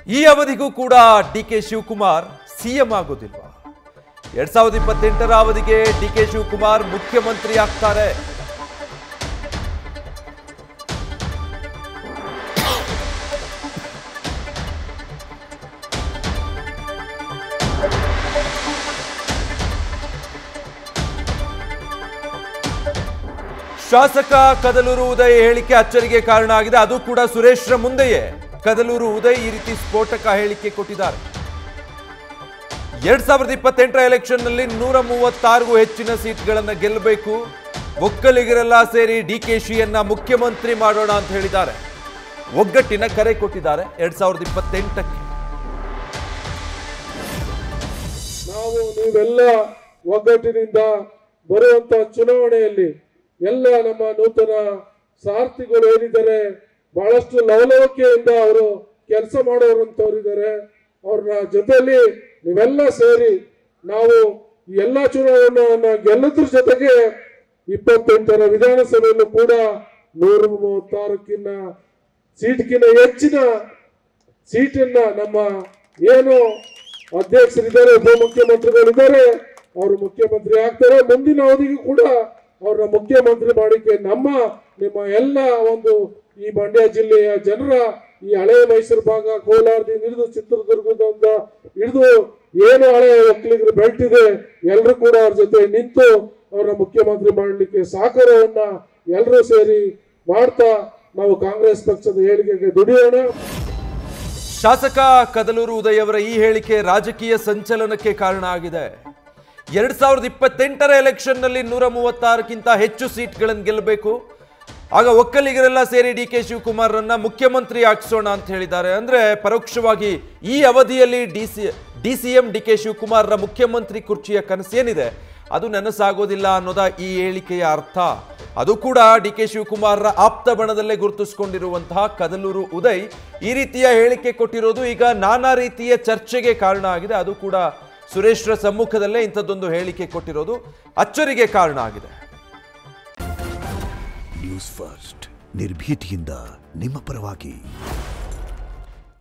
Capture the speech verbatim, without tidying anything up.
ಈ ಅವಧಿಗೂ ಕೂಡ ಡಿ ಕೆ ಶಿವಕುಮಾರ್ ಸಿಎಂ ಆಗೋದಿಲ್ವಾ? ಎರಡ್ ಸಾವಿರದ ಇಪ್ಪತ್ತೆಂಟರ ಅವಧಿಗೆ ಡಿ ಕೆ ಶಿವಕುಮಾರ್ ಮುಖ್ಯಮಂತ್ರಿ ಆಗ್ತಾರೆ. ಶಾಸಕ ಕದಲೂರು ಉದಯ್ ಹೇಳಿಕೆ ಅಚ್ಚರಿಗೆ ಕಾರಣ ಆಗಿದೆ. ಅದು ಕೂಡ ಸುರೇಶ್ರ ಮುಂದೆಯೇ ಕದಲೂರು ಉದಯ್ ಈ ರೀತಿ ಸ್ಫೋಟಕ ಹೇಳಿಕೆ ಕೊಟ್ಟಿದ್ದಾರೆ. ಎರಡ್ ಸಾವಿರದ ಇಪ್ಪತ್ತೆಂಟರ ಎಲೆಕ್ಷನ್ ನಲ್ಲಿ ನೂರ ಮೂವತ್ತಾರು ಹೆಚ್ಚಿನ ಸೀಟ್ಗಳನ್ನು ಗೆಲ್ಲಬೇಕು, ಒಕ್ಕಲಿಗರೆಲ್ಲ ಸೇರಿ ಡಿಕೆಶಿಯನ್ನ ಮುಖ್ಯಮಂತ್ರಿ ಮಾಡೋಣ ಅಂತ ಹೇಳಿದ್ದಾರೆ. ಒಗ್ಗಟ್ಟಿನ ಕರೆ ಕೊಟ್ಟಿದ್ದಾರೆ ಎರಡ್ ಸಾವಿರದ ಇಪ್ಪತ್ತೆಂಟಕ್ಕೆ. ನಾವು ನೀವೆಲ್ಲ ಒಗ್ಗಟ್ಟಿನಿಂದ ಬರುವಂತ ಚುನಾವಣೆಯಲ್ಲಿ ಎಲ್ಲ ನಮ್ಮ ನೂತನ ಸಾರಥಿಗಳು ಏನಿದ್ದಾರೆ ಬಹಳಷ್ಟು ಲವಲವಿಕೆಯಿಂದ ಅವರು ಕೆಲಸ ಮಾಡೋರಂತವ್ರಿದ್ದಾರೆ. ಅವ್ರನ್ನ ಜೊತೆಯಲ್ಲಿ ನೀವೆಲ್ಲ ಸೇರಿ ನಾವು ಈ ಎಲ್ಲ ಚುನಾವಣೆಯನ್ನ ಗೆಲ್ಲೋದ್ರ ಜೊತೆಗೆ ಇಪ್ಪತ್ತೆಂಟರ ವಿಧಾನಸಭೆಯಲ್ಲೂ ಕೂಡ ನೂರ ಮೂವತ್ತಾರಕ್ಕಿಂತ ಸೀಟ್ಗಿಂತ ಹೆಚ್ಚಿನ ಸೀಟನ್ನ ನಮ್ಮ ಏನು ಅಧ್ಯಕ್ಷರಿದ್ದಾರೆ, ಉಪಮುಖ್ಯಮಂತ್ರಿಗಳಿದ್ದಾರೆ, ಅವರು ಮುಖ್ಯಮಂತ್ರಿ ಆಗ್ತಾರೆ. ಮುಂದಿನ ಅವಧಿಗೂ ಕೂಡ ಅವ್ರನ್ನ ಮುಖ್ಯಮಂತ್ರಿ ಮಾಡಿಕೆ ನಮ್ಮ ನಿಮ್ಮ ಎಲ್ಲ ಒಂದು ಈ ಮಂಡ್ಯ ಜಿಲ್ಲೆಯ ಜನರ ಈ ಹಳೆ ಮೈಸೂರು ಭಾಗ, ಕೋಲಾರದಿಂದ ಹಿಡಿದು ಚಿತ್ರದುರ್ಗದಿಂದ ಹಿಡಿದು ಏನು ಹಳೆ ಒಕ್ಕಲಿಗರು ಬೆಲ್ಟ್ ಇದೆ ಎಲ್ಲರೂ ಕೂಡ ಅವ್ರ ಜೊತೆ ನಿಂತು ಅವ್ರನ್ನ ಮುಖ್ಯಮಂತ್ರಿ ಮಾಡಲಿಕ್ಕೆ ಸಹಕಾರವನ್ನ ಎಲ್ಲರೂ ಸೇರಿ ಮಾಡ್ತಾ ನಾವು ಕಾಂಗ್ರೆಸ್ ಪಕ್ಷದ ಹೇಳಿಕೆಗೆ ದುಡಿಯೋಣ. ಶಾಸಕ ಕದಲೂರು ಉದಯ್ ಅವರ ಈ ಹೇಳಿಕೆ ರಾಜಕೀಯ ಸಂಚಲನಕ್ಕೆ ಕಾರಣ ಆಗಿದೆ. ಎರಡ್ ಸಾವಿರದ ಇಪ್ಪತ್ತೆಂಟರ ಎಲೆಕ್ಷನ್ ನಲ್ಲಿ ನೂರ ಮೂವತ್ತಾರಕ್ಕಿಂತ ಹೆಚ್ಚು ಸೀಟ್ಗಳನ್ನು ಗೆಲ್ಲಬೇಕು, ಆಗ ಒಕ್ಕಲಿಗರೆಲ್ಲ ಸೇರಿ ಡಿ ಕೆ ಶಿವಕುಮಾರ್ರನ್ನ ಮುಖ್ಯಮಂತ್ರಿ ಆಗಿಸೋಣ ಅಂತ ಹೇಳಿದ್ದಾರೆ. ಅಂದ್ರೆ ಪರೋಕ್ಷವಾಗಿ ಈ ಅವಧಿಯಲ್ಲಿ D C D C M D K ಶಿವಕುಮಾರ್ರ ಮುಖ್ಯಮಂತ್ರಿ ಕುರ್ಚಿಯ ಕನಸೇನಿದೆ ಅದು ನನಸಾಗೋದಿಲ್ಲ ಅನ್ನೋದ ಈ ಹೇಳಿಕೆಯ ಅರ್ಥ. ಅದು ಕೂಡ ಡಿ ಕೆ ಶಿವಕುಮಾರ್ರ ಆಪ್ತ ಬಣದಲ್ಲೇ ಗುರುತಿಸಿಕೊಂಡಿರುವಂತಹ ಕದಲೂರು ಉದಯ್ ಈ ರೀತಿಯ ಹೇಳಿಕೆ ಕೊಟ್ಟಿರೋದು ಈಗ ನಾನಾ ರೀತಿಯ ಚರ್ಚೆಗೆ ಕಾರಣ ಆಗಿದೆ. ಅದು ಕೂಡ ಸುರೇಶ್ರ ಸಮ್ಮುಖದಲ್ಲೇ ಇಂಥದ್ದೊಂದು ಹೇಳಿಕೆ ಕೊಟ್ಟಿರೋದು ಅಚ್ಚರಿಗೆ ಕಾರಣ ಆಗಿದೆ. ನ್ಯೂಸ್ ಫಸ್ಟ್ ನಿರ್ಭೀತಿಯಿಂದ ನಿಮ್ಮ ಪರವಾಗಿ.